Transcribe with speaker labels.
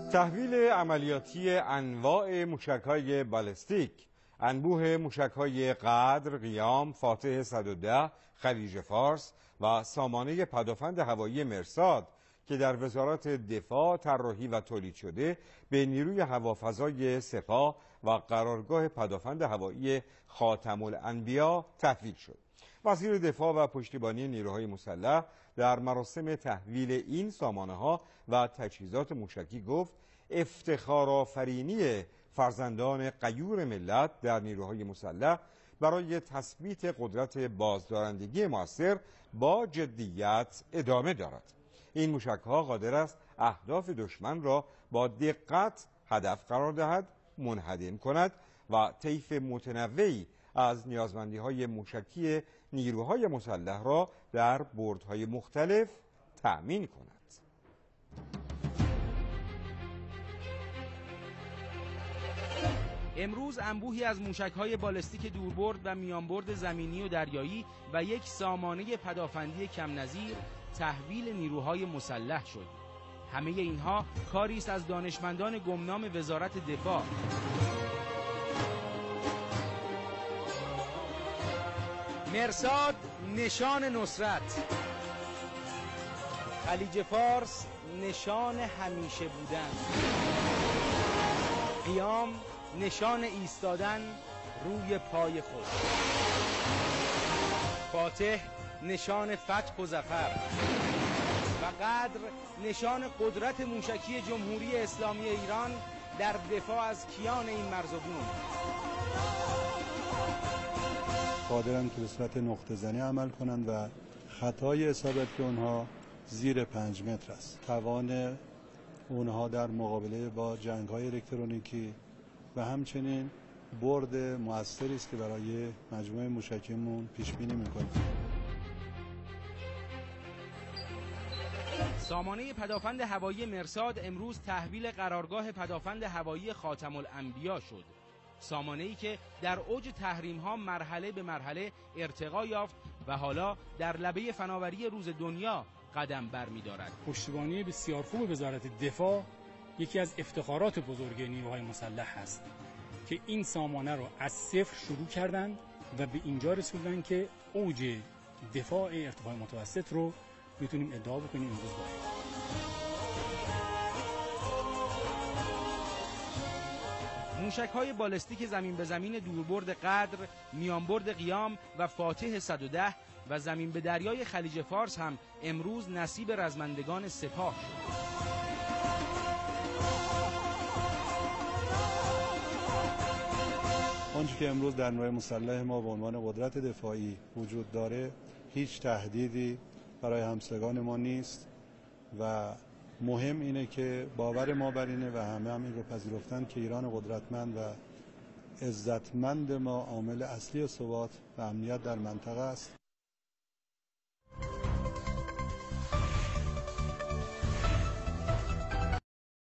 Speaker 1: تحویل عملیاتی انواع موشک‌های بالستیک، انبوه موشک‌های قدر، قیام، فاتح 110، خلیج فارس و سامانه پدافند هوایی مرصاد که در وزارت دفاع طراحی و تولید شده به نیروی هوافضای سپاه و قرارگاه پدافند هوایی خاتم الانبیا تحویل شد. وزیر دفاع و پشتیبانی نیروهای مسلح در مراسم تحویل این سامانه‌ها و تجهیزات موشکی گفت افتخارآفرینی فرزندان غیور ملت در نیروهای مسلح برای تثبیت قدرت بازدارندگی مؤثر با جدیت ادامه دارد. این موشک‌ها قادر است اهداف دشمن را با دقت هدف قرار دهد، منهدم کند و طیف متنوعی از نیازمندی‌های موشکی نیروهای مسلح را در بردهای مختلف تأمین کند.
Speaker 2: امروز انبوهی از موشک‌های بالستیک دوربرد و میانبرد زمینی و دریایی و یک سامانه پدافندی کم نظیر تحویل نیروهای مسلح شد. همه اینها کاری است از دانشمندان گمنام وزارت دفاع. مرصاد نشان نصرت، خلیج فارس نشان همیشه بودن، قیام نشان ایستادن روی پای خود، فاتح نشان فتح و ظفر و قدر نشان قدرت موشکی جمهوری اسلامی ایران در دفاع از کیان این مرز و بوم.
Speaker 3: قادرن که به صورت نقطه زنی عمل کنند و خطای اصابت اونها زیر 5 متر است. توان اونها در مقابله با جنگ‌های الکترونیکی و همچنین برد موثری است که برای مجموعه موشکیمون پیش بینی می‌کنیم.
Speaker 2: سامانه پدافند هوایی مرصاد امروز تحویل قرارگاه پدافند هوایی خاتم الانبیا شد. سامانه‌ای که در اوج تحریم‌ها مرحله به مرحله ارتقا یافت و حالا در لبه فناوری روز دنیا قدم برمی‌دارد.
Speaker 4: پشتیبانی بسیار خوب وزارت دفاع یکی از افتخارات بزرگ نیروهای مسلح است که این سامانه رو از صفر شروع کردند و به اینجا رسوندن که اوج دفاع ارتفاع متوسط رو میتونیم ادعا بکنیم امروز باید.
Speaker 2: موشک‌های بالستیک زمین به زمین دوربرد قدر، میانبرد قیام و فاتح 110 و زمین به دریای خلیج فارس هم امروز نصیب رزمندگان سپاه شد.
Speaker 3: آنچه که امروز در نیروهای مسلح ما به عنوان قدرت دفاعی وجود داره هیچ تهدیدی برای همسایگان ما نیست و مهم اینه که باور ما بر اینه و همه هم این رو پذیرفتن که ایران قدرتمند و عزتمند ما عامل اصلی ثبات و امنیت در منطقه است.